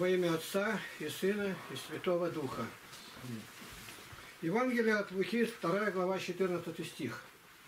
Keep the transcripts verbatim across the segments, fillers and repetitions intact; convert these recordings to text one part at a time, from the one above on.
Во имя Отца и Сына и Святого Духа. Евангелие от Луки, вторая глава, четырнадцатый стих.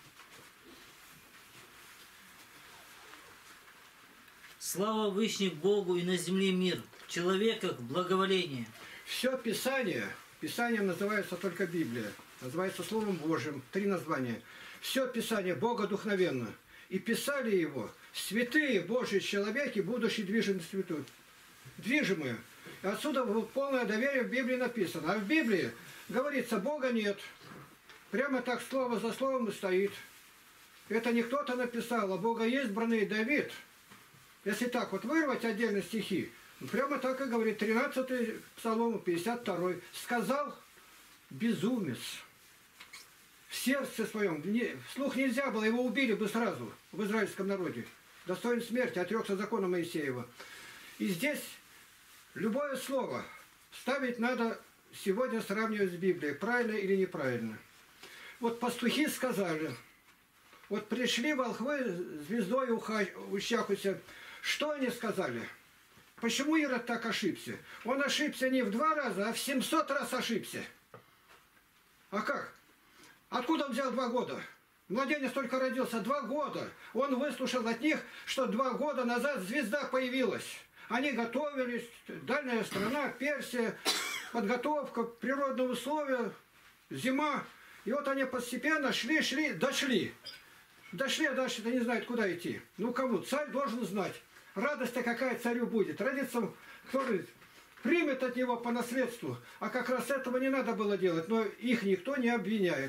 Слава Вышних Богу и на земле мир, в человеках благоволение. Все Писание, Писанием называется только Библия, называется Словом Божьим, три названия. Все Писание богодухновенно. И писали его святые Божьи человеки, будущие движимые святой. Движимые. И отсюда полное доверие в Библии написано. А в Библии говорится, Бога нет. Прямо так слово за словом и стоит. Это не кто-то написал, а Бога избранный Давид. Если так вот вырвать отдельно стихи, прямо так и говорит, тринадцатый Псалом, пятьдесят второй. Сказал безумец. В сердце своем, вслух нельзя было, его убили бы сразу в израильском народе. Достоин смерти, отрекся закона Моисеева. И здесь любое слово ставить надо сегодня сравнивать с Библией, правильно или неправильно. Вот пастухи сказали, вот пришли волхвы звездой ущахуся, что они сказали? Почему Ирод так ошибся? Он ошибся не в два раза, а в семьсот раз ошибся. А как? Откуда он взял два года? Младенец только родился два года. Он выслушал от них, что два года назад звезда появилась. Они готовились, дальняя страна, Персия, подготовка, природные условия, зима. И вот они постепенно шли, шли, дошли. Дошли, а дальше-то не знают, куда идти. Ну, кому? Царь должен знать. Радость-то какая царю будет. Родится, который примет от него по наследству. А как раз этого не надо было делать. Но их никто не обвиняет.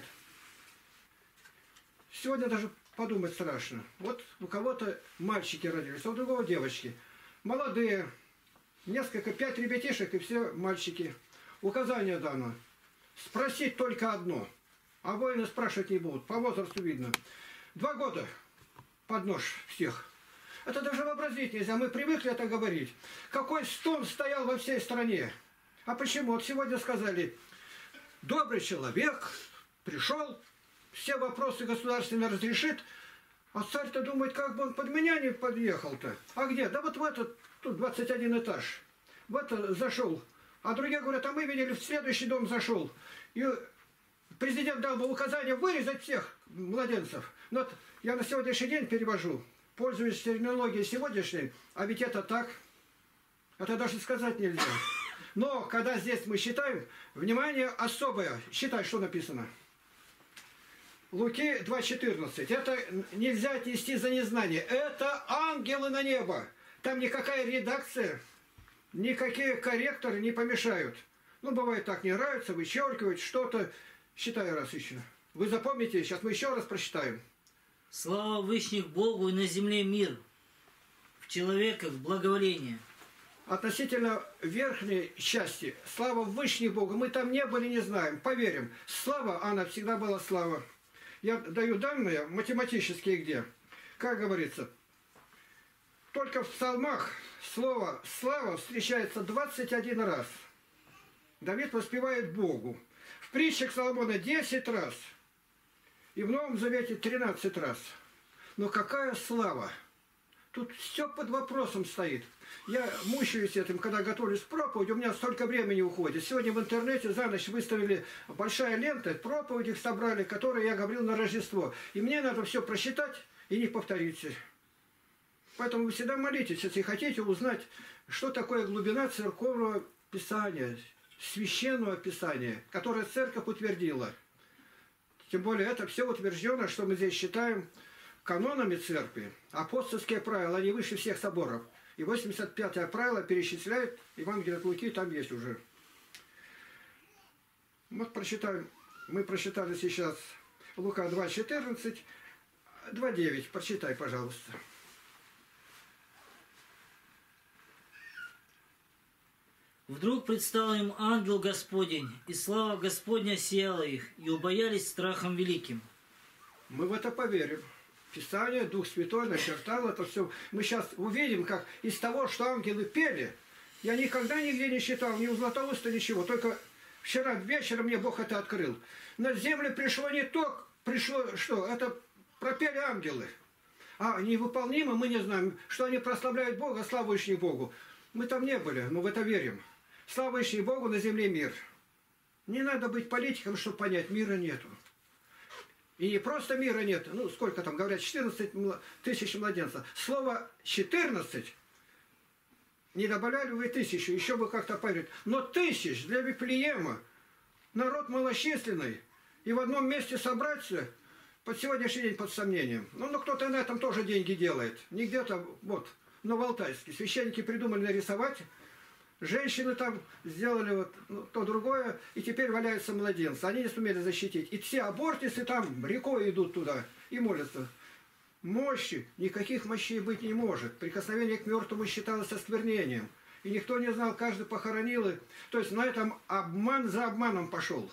Сегодня даже подумать страшно. Вот у кого-то мальчики родились, а у другого девочки. Молодые, несколько, пять ребятишек и все мальчики. Указание дано. Спросить только одно. А воины спрашивать не будут. По возрасту видно. Два года под нож всех. Это даже вообразить нельзя. Мы привыкли это говорить. Какой стон стоял во всей стране. А почему? Вот сегодня сказали, добрый человек пришел, все вопросы государственные разрешит, а царь-то думает, как бы он под меня не подъехал-то. А где? Да вот в этот, тут двадцать один этаж. В это зашел. А другие говорят, а мы видели, в следующий дом зашел. И президент дал бы указание вырезать всех младенцев. Но вот я на сегодняшний день перевожу, пользуюсь терминологией сегодняшней, а ведь это так. Это даже сказать нельзя. Но когда здесь мы считаем, внимание особое. Считай, что написано. Луки два четырнадцать. Это нельзя отнести за незнание. Это ангелы на небо. Там никакая редакция, никакие корректоры не помешают. Ну, бывает так, не нравится, вычеркивать что-то. Считай раз еще. Вы запомните, сейчас мы еще раз прочитаем. Слава Вышних Богу и на земле мир, в человеках благоволение. Относительно верхней части, слава Вышних Богу, мы там не были, не знаем, поверим. Слава, она всегда была слава. Я даю данные математические где. Как говорится, только в псалмах слово «слава» встречается двадцать один раз. Давид воспевает Богу. В притчах Соломона десять раз. И в Новом Завете тринадцать раз. Но какая слава! Тут все под вопросом стоит. Я мучаюсь этим, когда готовлюсь к проповеди, у меня столько времени уходит. Сегодня в интернете за ночь выставили большая лента, проповеди собрали, которые я говорил на Рождество. И мне надо все просчитать и не повторить. Поэтому вы всегда молитесь, если хотите узнать, что такое глубина церковного писания, священного писания, которое церковь утвердила. Тем более это все утверждено, что мы здесь считаем канонами церкви. Апостольские правила, они выше всех соборов. И восемьдесят пятое правило перечисляет Евангелие от Луки, там есть уже. Вот прочитаем. Мы прочитали сейчас Лука два четырнадцать, два девять. Прочитай, пожалуйста. Вдруг предстал им ангел Господень, и слава Господня сияла их, и убоялись страхом великим. Мы в это поверим. Писание, Дух Святой начертал это все. Мы сейчас увидим, как из того, что ангелы пели, я никогда нигде не читал, ни у Златоуста, ничего. Только вчера вечером мне Бог это открыл. На землю пришло не то, пришло что? Это пропели ангелы. А невыполнимо мы не знаем, что они прославляют Бога, славу Богу. Мы там не были, но в это верим. Слава ищи Богу, на земле мир. Не надо быть политиком, чтобы понять, мира нету. И не просто мира нет, ну сколько там говорят, четырнадцать тысяч младенцев. Слово четырнадцать не добавляли вы тысячу, еще бы как-то поверить. Но тысяч для Вифлеема, народ малочисленный, и в одном месте собраться под сегодняшний день под сомнением. Ну, ну кто-то на этом тоже деньги делает. Не где-то, вот, Новоалтайске. Священники придумали нарисовать, женщины там сделали вот ну, то другое, и теперь валяются младенцы. Они не сумели защитить. И все абортисы там рекой идут туда и молятся. Мощи, никаких мощей быть не может. Прикосновение к мертвому считалось осквернением. И никто не знал, каждый похоронил их. То есть на этом обман за обманом пошел.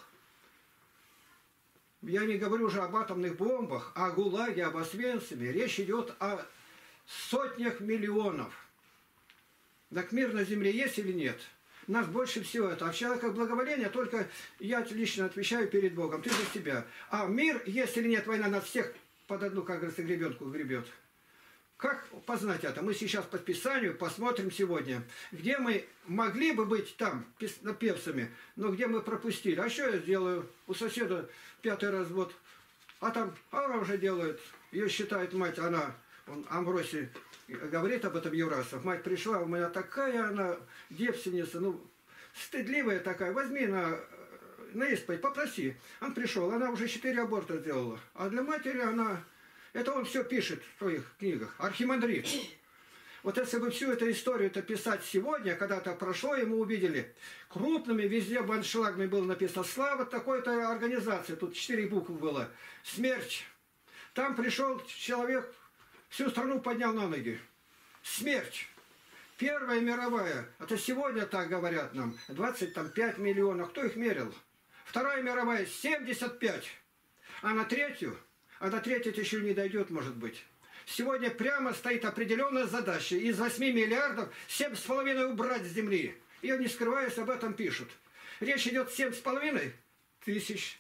Я не говорю уже об атомных бомбах, а о ГУЛАГе, об Освенциме. Речь идет о сотнях миллионов. Так мир на земле есть или нет? Нас больше всего это. А в человеках благоволение только я лично отвечаю перед Богом. Ты за себя. А мир, есть или нет, война нас всех под одну, как говорится, гребенку гребет. Как познать это? Мы сейчас по Писанию посмотрим сегодня, где мы могли бы быть там, певцами, но где мы пропустили. А что я сделаю? У соседа пятый развод. А там, а она уже делает. Ее считает мать, она, он, Амвросий, говорит об этом Еврасов. Мать пришла, у меня такая она девственница, ну, стыдливая такая. Возьми на, на исповедь, попроси. Он пришел, она уже четыре аборта сделала. А для матери она... Это он все пишет в своих книгах. Архимандрит. Вот если бы всю эту историю-то писать сегодня, когда это прошло, и мы увидели, крупными везде баншлагами было написано «Слава такой-то организации». Тут четыре буквы было. Смерть. Там пришел человек, всю страну поднял на ноги. Смерть. Первая мировая. Это сегодня так говорят нам. двадцать пять миллионов. Кто их мерил? Вторая мировая семьдесят пять. А на третью... А до третьей еще не дойдет, может быть. Сегодня прямо стоит определенная задача. Из восьми миллиардов семь с половиной убрать с земли. И не скрываясь, об этом пишут. Речь идет семь с половиной тысяч.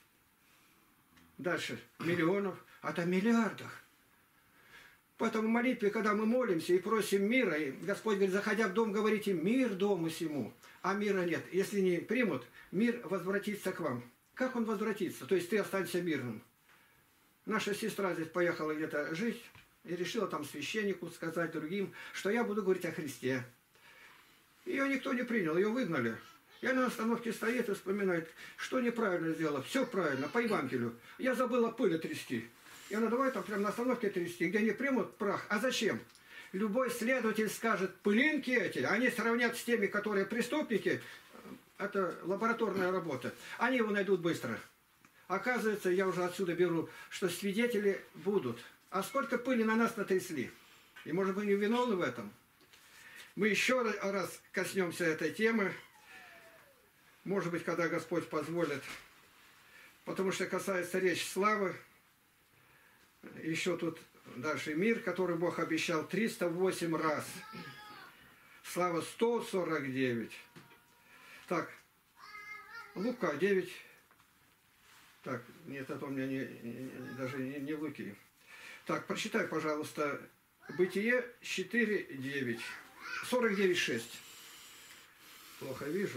Дальше миллионов. А до миллиардах. Поэтому в молитве, когда мы молимся и просим мира, и Господь говорит, заходя в дом, говорите, мир дому сему. А мира нет. Если не примут, мир возвратится к вам. Как он возвратится? То есть ты останешься мирным. Наша сестра здесь поехала где-то жить и решила там священнику сказать другим, что я буду говорить о Христе. Ее никто не принял, ее выгнали. И она на остановке стоит и вспоминает, что неправильно сделала. Все правильно, по Евангелию. Я забыла пыль трясти. И она давай там прямо на остановке трясти, где не примут прах. А зачем? Любой следователь скажет, пылинки эти, они сравнят с теми, которые преступники. Это лабораторная работа. Они его найдут быстро. Оказывается, я уже отсюда беру, что свидетели будут. А сколько пыли на нас натрясли? И, может быть, не виновны в этом? Мы еще раз коснемся этой темы. Может быть, когда Господь позволит. Потому что касается речь славы. Еще тут дальше мир, который Бог обещал триста восемь раз. Слава сто сорок девять. Так, Лука девять. Так, нет, это у меня не, не, даже не, не в Луки. Так, прочитай, пожалуйста, Бытие четыре девять. сорок девять шесть. Плохо вижу.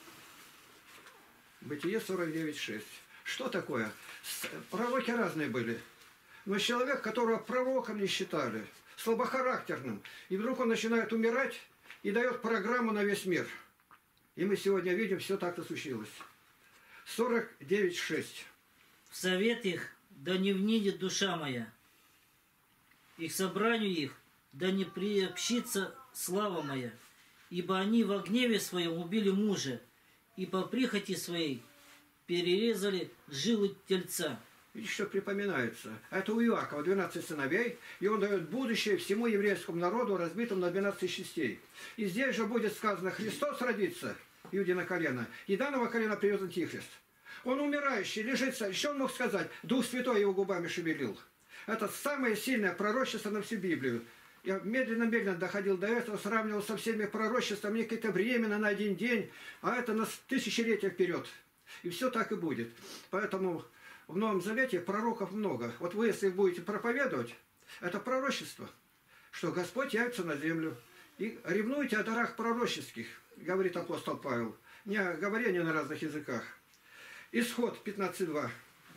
Бытие сорок девять шесть. Что такое? Пророки разные были. Но человек, которого пророком не считали, слабохарактерным, и вдруг он начинает умирать и дает программу на весь мир. И мы сегодня видим, все так-то случилось. сорок девять шесть. В совет их да не внидит душа моя, и к собранию их да не приобщится слава моя, ибо они во гневе своем убили мужа, и по прихоти своей перерезали жилы тельца. Видите, что припоминается? Это у Иакова двенадцать сыновей, и он дает будущее всему еврейскому народу, разбитому на двенадцать частей. И здесь же будет сказано, Христос родится, Иуде на колено, и данного колена придет Антихрист. Он умирающий, лежит, что он мог сказать? Дух Святой его губами шевелил. Это самое сильное пророчество на всю Библию. Я медленно-медленно доходил до этого, сравнивал со всеми пророчествами, какое-то временно на один день, а это на тысячелетия вперед. И все так и будет. Поэтому в Новом Завете пророков много. Вот вы, если будете проповедовать, это пророчество, что Господь явится на землю. И ревнуйте о дарах пророческих, говорит апостол Павел. Не о говорении на разных языках. Исход пятнадцать два.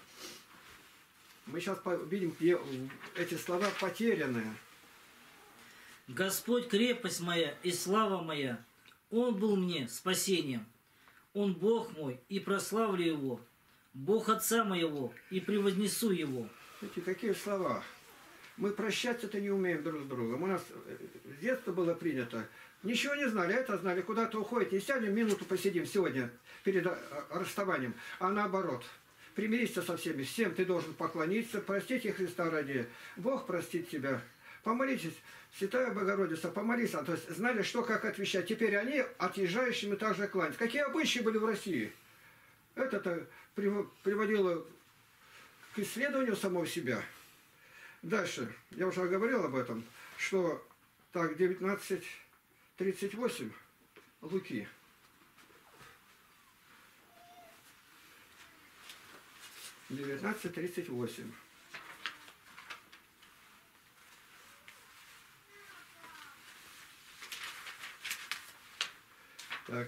Мы сейчас видим, где эти слова потерянные. Господь крепость моя и слава моя, Он был мне спасением. Он Бог мой, и прославлю Его. Бог Отца моего, и превознесу Его. Эти какие слова? Мы прощаться-то не умеем друг с другом. У нас с детства было принято. Ничего не знали, это знали, куда-то уходит. Не сядем, минуту посидим сегодня перед расставанием. А наоборот, примириться со всеми. Всем ты должен поклониться, простите Христа ради. Бог простит тебя. Помолитесь, Святая Богородица, помолись. То есть знали, что, как отвечать. Теперь они отъезжающими также кланяются. Какие обычаи были в России? Это-то приводило к исследованию самого себя. Дальше, я уже говорил об этом, что так, девятнадцать тридцать восемь Луки. девятнадцать тридцать восемь. Так.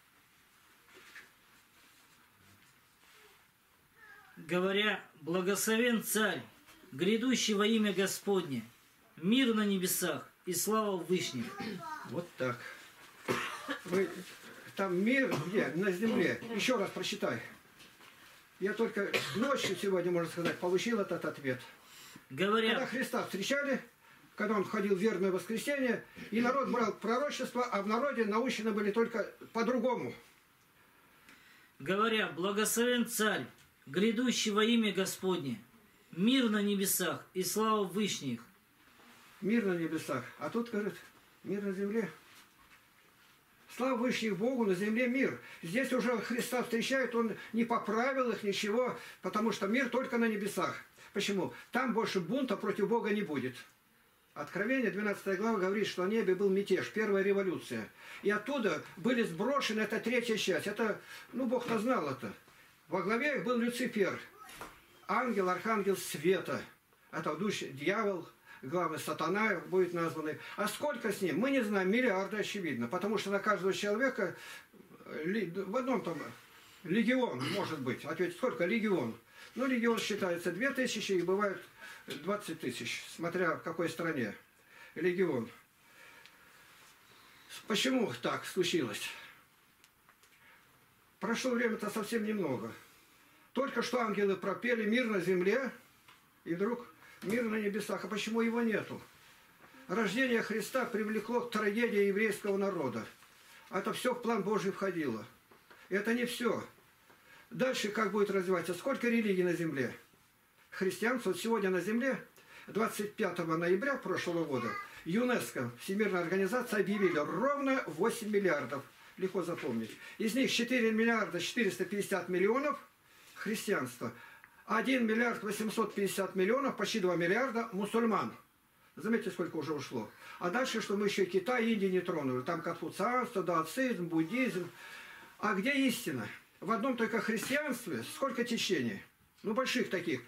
Говоря, благословен Царь, грядущий во имя Господне, мир на небесах и слава в вышних. Вот так. Вы, там мир где? На земле. Еще раз прочитай. Я только ночью сегодня, можно сказать, получил этот ответ. Говоря, Когда Христа встречали, когда Он ходил в верное воскресенье, и народ брал пророчество, а в народе научены были только по-другому. говоря, благословен Царь, грядущий во имя Господне, мир на небесах и слава в вышних. Мир на небесах. А тут, говорит, мир на земле. Слава вышних Богу, на земле мир. Здесь уже Христа встречают, Он не поправил их, ничего, потому что мир только на небесах. Почему? Там больше бунта против Бога не будет. Откровение, двенадцатая глава, говорит, что на небе был мятеж, первая революция. И оттуда были сброшены, это третья часть. Это, ну, Бог-то знал это. Во главе их был Люцифер, ангел, архангел света. Это душ, дьявол, главный сатана будет названный. А сколько с ним? Мы не знаем, миллиарды, очевидно. Потому что на каждого человека в одном там легион может быть. Ответь, сколько? Легион. Ну, легион считается две тысячи и бывает двадцать тысяч, смотря в какой стране. Легион. Почему так случилось? Прошло время-то совсем немного. Только что ангелы пропели «Мир на земле», и вдруг «Мир на небесах». А почему его нету? Рождение Христа привлекло к трагедии еврейского народа. Это все в план Божий входило. И это не все. Дальше как будет развиваться? Сколько религий на земле? Христианство сегодня на земле, двадцать пятого ноября прошлого года, ЮНЕСКО, Всемирная организация, объявили ровно восемь миллиардов. Легко запомнить. Из них четыре миллиарда четыреста пятьдесят миллионов христианства. один миллиард восемьсот пятьдесят миллионов, почти два миллиарда мусульман. Заметьте, сколько уже ушло. А дальше, что мы еще Китай и Индию не тронули. Там конфуцианство, даоцизм, буддизм. А где истина? В одном только христианстве сколько течений? Ну, больших таких.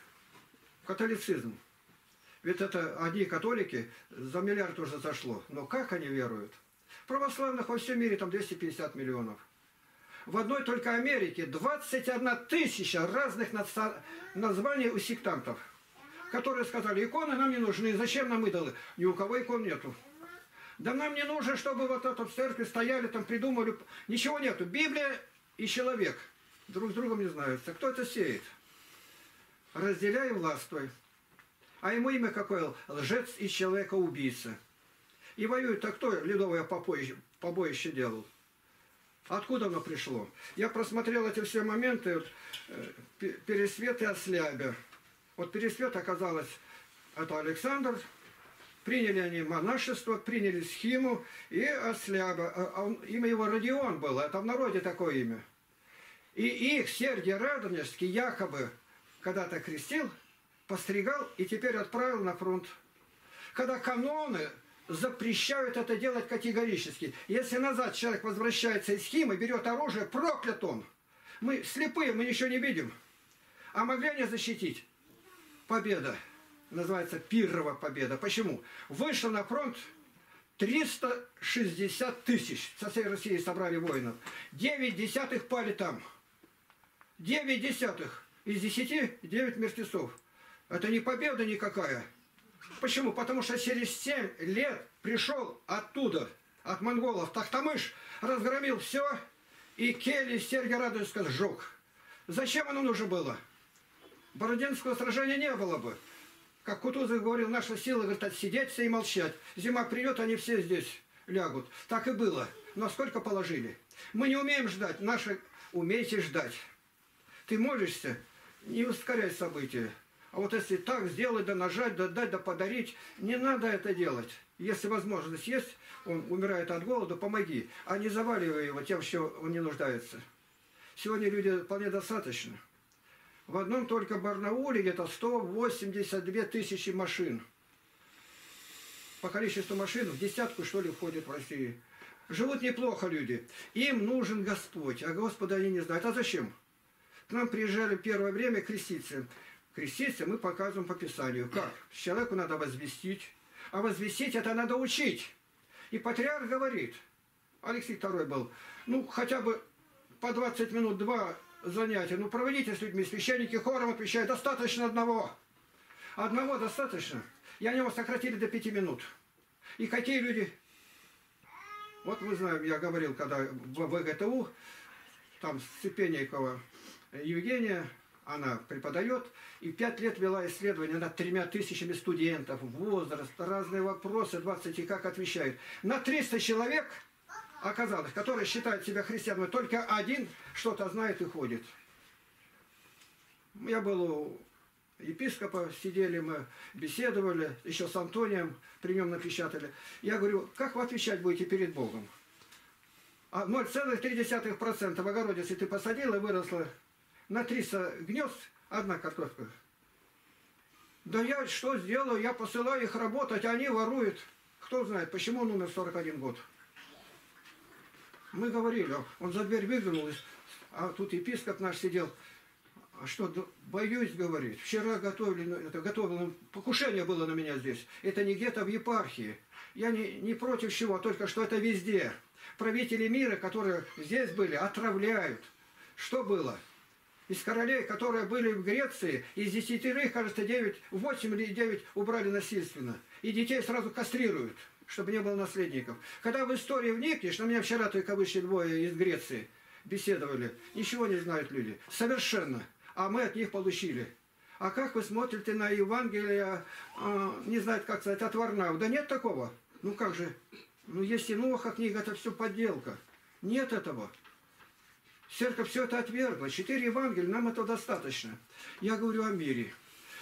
Католицизм. Ведь это одни католики, за миллиард уже зашло. Но как они веруют? Православных во всем мире там двести пятьдесят миллионов. В одной только Америке двадцать одна тысяча разных названий у сектантов, которые сказали, иконы нам не нужны, зачем нам идолы? Ни у кого икон нету. Да нам не нужно, чтобы вот это в церкви стояли, там придумали. Ничего нету. Библия и человек друг с другом не знаются. Кто это сеет? Разделяй, властвуй. А ему имя какое? Лжец и человека-убийца. И воюет-то кто ледовое побоище, побоище делал? Откуда оно пришло? Я просмотрел эти все моменты. Вот, э, Пересвет и Ослябя. Вот Пересвет оказалось, это Александр. Приняли они монашество, приняли схиму и Ослябя. А, а он, имя его Родион было, это в народе такое имя. И их Сергий Радонежский якобы когда-то крестил, постригал и теперь отправил на фронт. Когда каноны запрещают это делать категорически. Если назад человек возвращается из схимы, берет оружие, проклят он. Мы слепые, мы ничего не видим. А могли они защитить? Победа. Называется Пиррова победа. Почему? Вышел на фронт триста шестьдесят тысяч со всей России собрали воинов. Девять десятых пали там. Девять десятых. Из десяти девять мертвецов. Это не победа никакая. Почему? Потому что через семь лет пришел оттуда, от монголов, Тахтамыш, разгромил все, и кельи Сергия-Радонежска сжег. Зачем оно нужно было? Бородинского сражения не было бы. Как Кутузов говорил, наша сила, говорит, отсидеться и молчать. Зима придет, они все здесь лягут. Так и было. Но сколько положили? Мы не умеем ждать. Наши умейте ждать. Ты молишься, не ускоряй события. А вот если так сделать, да нажать, да дать, да подарить, не надо это делать. Если возможность есть, он умирает от голода, помоги. А не заваливай его тем, что он не нуждается. Сегодня люди вполне достаточно. В одном только Барнауле где-то сто восемьдесят две тысячи машин. По количеству машин в десятку, что ли, входит в России. Живут неплохо люди. Им нужен Господь, а Господа они не знают. А зачем? К нам приезжали в первое время креститься. Креститься мы показываем по Писанию. Как? Человеку надо возвестить. А возвестить это надо учить. И патриарх говорит, Алексей второй был, ну хотя бы по двадцать минут, два занятия, ну проводите с людьми, священники хором отвечают, достаточно одного. Одного достаточно. И они его сократили до пяти минут. И какие люди? Вот мы знаем, я говорил, когда в ВГТУ, там Сцепенникова Евгения, она преподает, и пять лет вела исследования над тремя тысячами студентов, возраст, разные вопросы, двадцать и как отвечают. На триста человек оказалось, которые считают себя христианами, только один что-то знает и ходит. Я был у епископа, сидели мы, беседовали, еще с Антонием, при нем напечатали. Я говорю, как вы отвечать будете перед Богом? А ноль целых три десятых процента в огороде, если ты посадил и выросла на триста гнезд, одна картошка. Да я что сделаю? Я посылаю их работать, а они воруют. Кто знает, почему он умер в сорок один год? Мы говорили, он за дверь выглянул, а тут епископ наш сидел. А что, боюсь, говорит. Вчера готовили, это готовили, покушение было на меня здесь. Это не где-то в епархии. Я не, не против чего, только что это везде. Правители мира, которые здесь были, отравляют. Что было? Из королей, которые были в Греции, из десятерых, кажется, девять, восемь или девять убрали насильственно. И детей сразу кастрируют, чтобы не было наследников. Когда в истории вникнешь, на меня вчера только вышли двое из Греции, беседовали, ничего не знают люди. Совершенно. А мы от них получили. А как вы смотрите на Евангелие, э, не знаю, как сказать, от Варнава? Да нет такого. Ну как же? Ну есть Иноха книга, это все подделка. Нет этого. Церковь все это отвергла. Четыре Евангелия, нам этого достаточно. Я говорю о мире.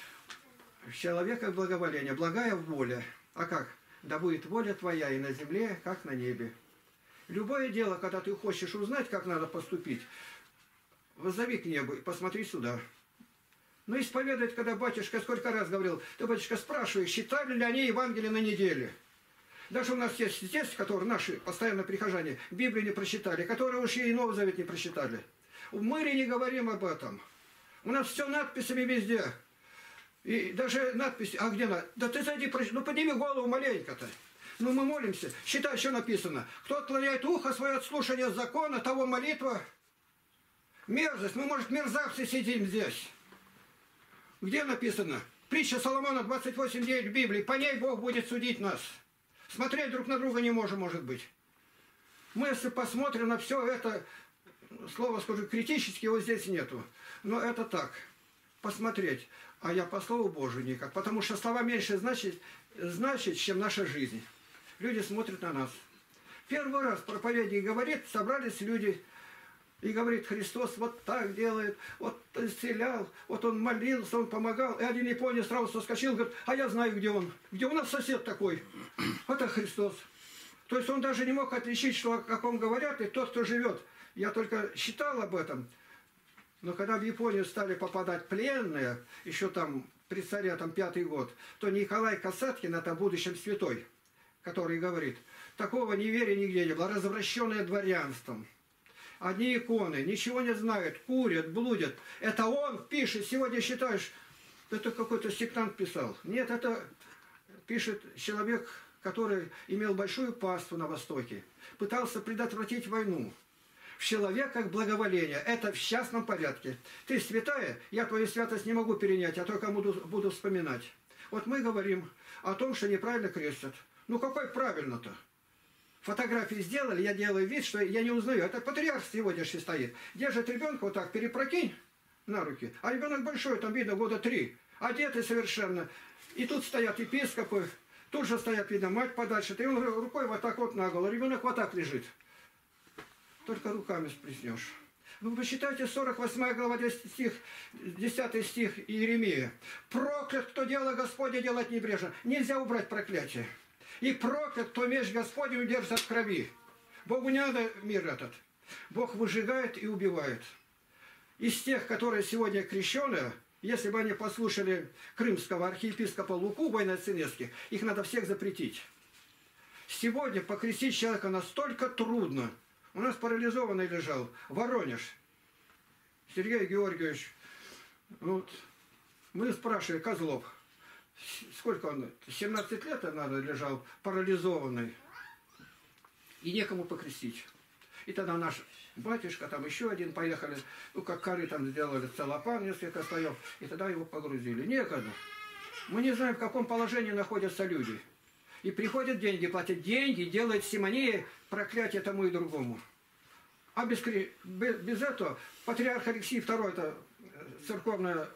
В человека благоволение, благая воля. А как? Да будет воля твоя и на земле, как на небе. Любое дело, когда ты хочешь узнать, как надо поступить, воззови к небу и посмотри сюда. Ну, исповедовать, когда батюшка сколько раз говорил, ты, батюшка, спрашиваешь, читали ли они Евангелие на неделе? Даже у нас есть здесь, которые наши постоянно прихожане Библию не прочитали, которые уж и Новый Завет не прочитали. В мире не говорим об этом. У нас все надписями везде. И даже надписи, а где надо? Да ты зайди, ну подними голову маленько-то. Ну мы молимся, считай, что написано. Кто отклоняет ухо свое от слушания закона, того молитва. Мерзость, мы, может, мерзавцы сидим здесь. Где написано? Притча Соломона двадцать восемь девять в Библии. По ней Бог будет судить нас. Смотреть друг на друга не можем, может быть. Мы, если посмотрим на все это, слово скажу, критически его здесь нету. Но это так, посмотреть. А я по Слову Божию никак. Потому что слова меньше значит, значит, чем наша жизнь. Люди смотрят на нас. Первый раз проповедник говорит, собрались люди, и говорит, Христос вот так делает, вот исцелял, вот он молился, он помогал. И один японец сразу соскочил, говорит, а я знаю, где он. Где у нас сосед такой. Это Христос. То есть он даже не мог отличить, что о каком говорят, и тот, кто живет. Я только считал об этом. Но когда в Японию стали попадать пленные, еще там при царе там пятый год, то Николай Касаткин, это в будущем святой, который говорит, такого неверия нигде не было, развращенное дворянством. Одни иконы, ничего не знают, курят, блудят. Это он пишет, сегодня считаешь, это какой-то сектант писал. Нет, это пишет человек, который имел большую паству на Востоке, пытался предотвратить войну. В человеках благоволение. Это в частном порядке. Ты святая, я твою святость не могу перенять, а только буду, буду вспоминать. Вот мы говорим о том, что неправильно крестят. Ну какой правильно-то? Фотографии сделали, я делаю вид, что я не узнаю. Это патриарх сегодняшний стоит. Держит ребенка вот так, перепрокинь на руки. А ребенок большой, там видно, года три. Одетый совершенно. И тут стоят епископы, тут же стоят, видно, мать подальше. Ты он рукой вот так вот на голову. Ребенок вот так лежит. Только руками сплеснешь. Вы посчитайте сорок восьмая глава, десятый стих, десятый стих Иеремия. Проклят, кто дело Господне делать небрежно. Нельзя убрать проклятие. И проклят, кто меч Господень удержит от крови. Богу не надо мир этот. Бог выжигает и убивает. Из тех, которые сегодня крещеные, если бы они послушали крымского архиепископа Луку Войноценецких, их надо всех запретить. Сегодня покрестить человека настолько трудно. У нас парализованный лежал Воронеж. Сергей Георгиевич. Вот. Мы спрашивали, Козлов. Сколько он? семнадцать лет, наверное, лежал парализованный. И некому покрестить. И тогда наш батюшка, там еще один, поехали, ну, как коры там сделали, целлофан, несколько слоев, и тогда его погрузили. Некогда. Мы не знаем, в каком положении находятся люди. И приходят деньги, платят деньги, делают симонии, проклятие тому и другому. А без, без этого патриарх Алексей второй, это церковное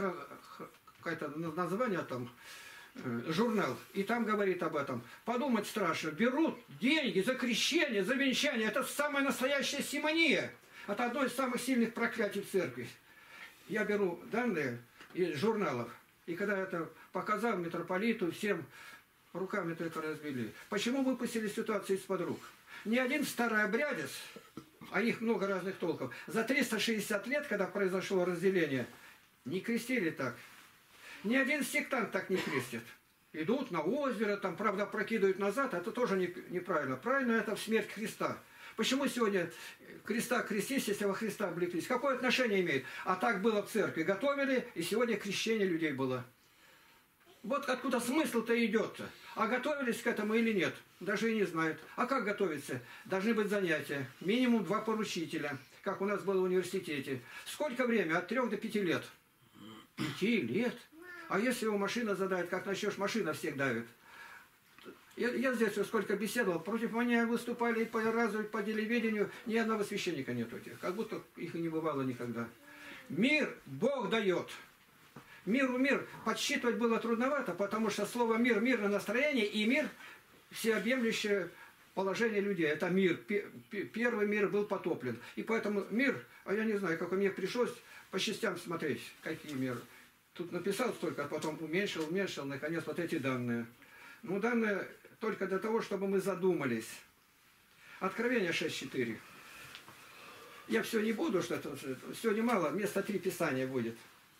какое-то название там, журнал, и там говорит об этом. Подумать страшно. Берут деньги за крещение, за венчание. Это самая настоящая симония. Это одно из самых сильных проклятий в церкви. Я беру данные из журналов. И когда это показал митрополиту, всем руками только разбили. Почему выпустили ситуацию из-под рук? Ни один старообрядец, а их много разных толков, за триста шестьдесят лет, когда произошло разделение, не крестили так. Ни один сектант так не крестит. Идут на озеро, там, правда, прокидывают назад, это тоже не, неправильно. Правильно это в смерть Христа. Почему сегодня креста крестись, если во Христа облеклись? Какое отношение имеет? А так было в церкви. Готовили, и сегодня крещение людей было. Вот откуда смысл-то идет-то. А готовились к этому или нет? Даже и не знают. А как готовиться? Должны быть занятия. Минимум два поручителя, как у нас было в университете. Сколько времени? От трех до пяти лет. Пяти лет? А если его машина задает, как начнешь, машина всех давит. Я, я здесь сколько беседовал, против меня выступали и по разу, и по телевидению, ни одного священника нету этих, как будто их и не бывало никогда. Мир Бог дает. Миру мир подсчитывать было трудновато, потому что слово мир, мирное настроение и мир всеобъемлющее положение людей. Это мир. Первый мир был потоплен. И поэтому мир, а я не знаю, какой мне пришлось по частям смотреть, какие миры. Тут написал столько, а потом уменьшил, уменьшил, наконец, вот эти данные. Ну, данные только для того, чтобы мы задумались. Откровение шесть четыре. Я все не буду, что это сегодня мало, вместо три писания будет.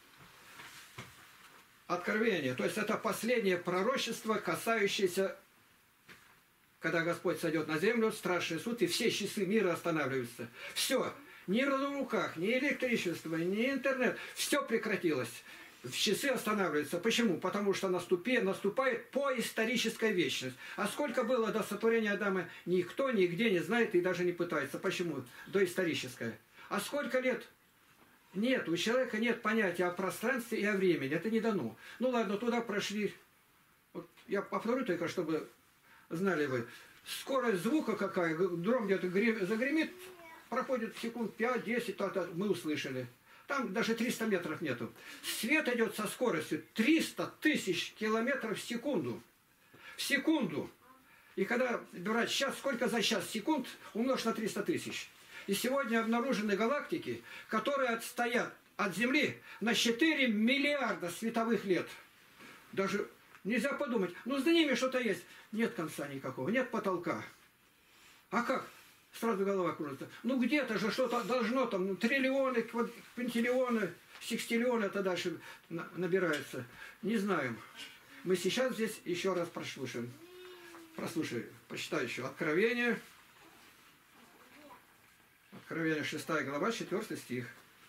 Откровение, то есть это последнее пророчество, касающееся, когда Господь сойдет на землю, страшный суд, и все часы мира останавливаются. Все, ни на руках, ни электричество, ни интернет, все прекратилось. Часы останавливаются. Почему? Потому что наступе, наступает поисторическая вечность. А сколько было до сотворения Адама, никто нигде не знает и даже не пытается. Почему? Доисторическая. А сколько лет? Нет, у человека нет понятия о пространстве и о времени. Это не дано. Ну ладно, туда прошли. Вот я повторю только, чтобы знали вы. Скорость звука какая, гром где-то загремит, проходит секунд пять-десять, мы услышали. Там даже триста метров нету. Свет идет со скоростью триста тысяч километров в секунду. В секунду. И когда брать час, сколько за час секунд, умножь на триста тысяч. И сегодня обнаружены галактики, которые отстоят от Земли на четыре миллиарда световых лет. Даже нельзя подумать, ну за ними что-то есть. Нет конца никакого, нет потолка. А как? Сразу голова кружится. Ну где-то же что-то должно там, ну, триллионы, квинтиллионы, секстиллионы, это дальше набирается. Не знаем. Мы сейчас здесь еще раз прослушаем. Прослушаем, почитаю еще. Откровение. Откровение шестая глава, четвёртый стих.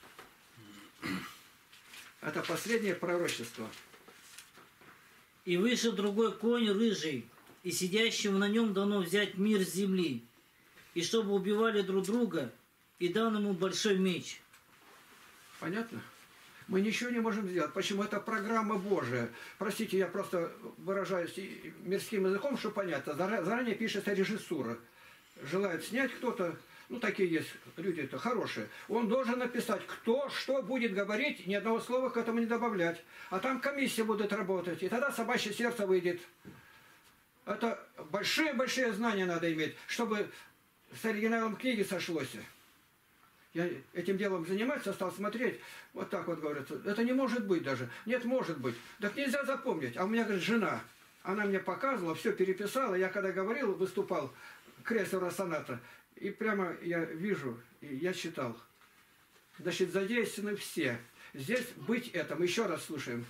Это последнее пророчество. И вышел другой конь рыжий, и сидящим на нем дано взять мир с земли, и чтобы убивали друг друга, и дан ему большой меч». Понятно? Мы ничего не можем сделать. Почему? Это программа Божия. Простите, я просто выражаюсь мирским языком, чтобы понятно. Заранее пишется режиссура. Желает снять кто-то, ну такие есть люди-то хорошие. Он должен написать, кто что будет говорить, ни одного слова к этому не добавлять. А там комиссия будет работать, и тогда собачье сердце выйдет. Это большие-большие знания надо иметь, чтобы с оригиналом книги сошлось. Я этим делом заниматься, стал смотреть, вот так вот говорят, это не может быть даже. Нет, может быть. Так нельзя запомнить. А у меня, говорит, жена, она мне показывала, все переписала. Я когда говорил, выступал, крейсера соната, и прямо я вижу, и я читал. Значит, задействованы все. Здесь быть этим. Еще раз слушаем.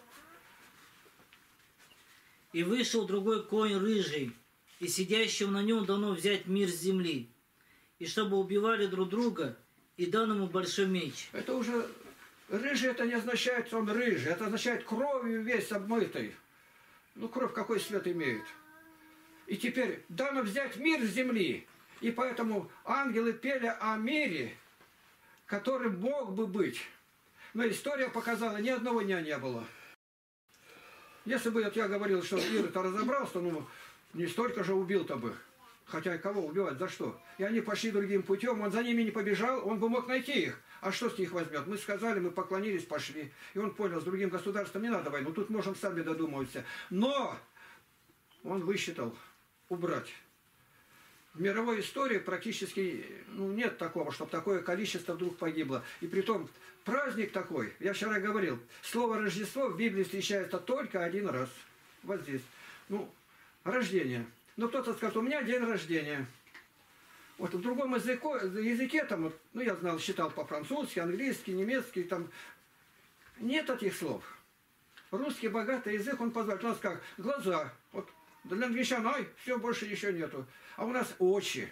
«И вышел другой конь рыжий, и сидящим на нем дано взять мир с земли, и чтобы убивали друг друга, и дан ему большой меч». Это уже... Рыжий это не означает, что он рыжий. Это означает кровью весь обмытый. Ну, кровь какой цвет имеет? И теперь дано взять мир с земли. И поэтому ангелы пели о мире, который мог бы быть. Но история показала, ни одного дня не было. Если бы вот я говорил, что Ирод разобрался, ну, не столько же убил-то бы. Хотя кого убивать, за что? И они пошли другим путем, он за ними не побежал, он бы мог найти их. А что с них возьмет? Мы сказали, мы поклонились, пошли. И он понял, с другим государством не надо войну, тут можем сами додумываться. Но он высчитал убрать. В мировой истории практически ну, нет такого, чтобы такое количество вдруг погибло. И притом праздник такой, я вчера говорил, слово «Рождество» в Библии встречается только один раз. Вот здесь. Ну, рождение. Ну, кто-то скажет, у меня день рождения. Вот в другом языке, языке там, вот, ну, я знал, считал по-французски, английски, немецкий, там, нет таких слов. Русский богатый язык, он позволяет. У нас как, глаза. Вот для англичан, ай, все, больше ничего нету. А у нас очи.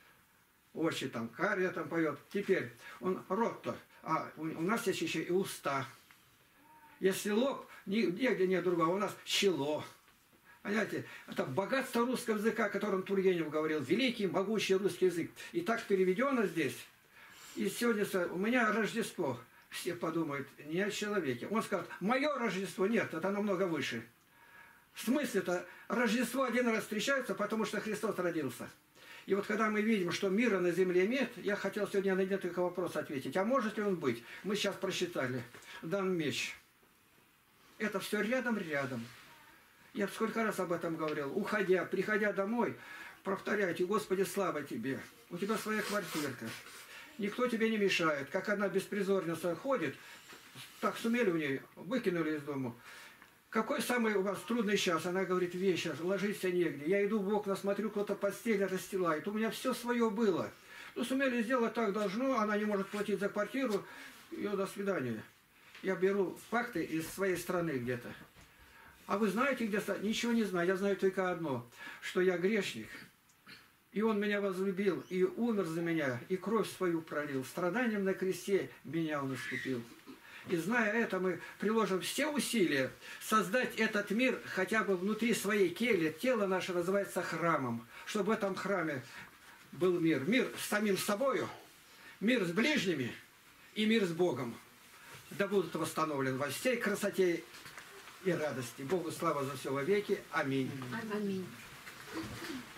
Очи там, кария там поет. Теперь, он рот-то. А у, у нас есть еще и уста. Если лоб, нигде нет другого, у нас чело. Понимаете, это богатство русского языка, о котором Тургенев говорил, великий, могучий русский язык. И так переведено здесь. И сегодня у меня Рождество. Все подумают, не о человеке. Он скажет, мое Рождество, нет, это намного выше. В смысле-то, Рождество один раз встречается, потому что Христос родился. И вот когда мы видим, что мира на земле нет, я хотел сегодня на несколько вопросов ответить. А может ли он быть? Мы сейчас просчитали. Дан меч. Это все рядом-рядом. Я сколько раз об этом говорил. Уходя, приходя домой, повторяйте, Господи, слава Тебе. У Тебя своя квартирка. Никто тебе не мешает. Как одна беспризорница ходит, так сумели у нее, выкинули из дома. Какой самый у вас трудный час? Она говорит, вечер, ложиться негде. Я иду в окна, смотрю, кто-то постель расстилает. У меня все свое было. Ну, сумели сделать так должно, она не может платить за квартиру. Ее до свидания. Я беру факты из своей страны где-то. А вы знаете, где... Ничего не знаю. Я знаю только одно, что я грешник. И Он меня возлюбил, и умер за меня, и кровь свою пролил. Страданием на кресте меня Он искупил. И зная это, мы приложим все усилия создать этот мир хотя бы внутри своей кельи. Тело наше называется храмом. Чтобы в этом храме был мир. Мир с самим собою, мир с ближними и мир с Богом. Да будут восстановлены во всей красоте и радости. Богу слава за все во веки. Аминь. Аминь.